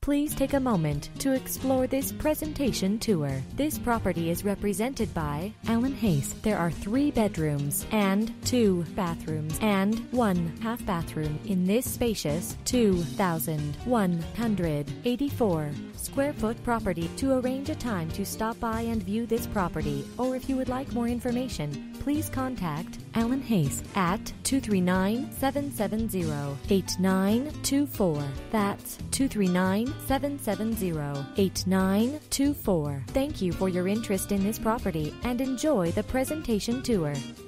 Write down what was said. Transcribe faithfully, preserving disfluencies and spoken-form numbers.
Please take a moment to explore this presentation tour. This property is represented by Allan Hase. There are three bedrooms and two bathrooms and one half bathroom in this spacious two thousand one hundred eighty-four square foot property. To arrange a time to stop by and view this property, or if you would like more information, please contact Allan Hase at two three nine, seven seven zero, eight nine two four. That's two three nine, seven seven zero, eight nine two four. Thank you for your interest in this property and enjoy the presentation tour.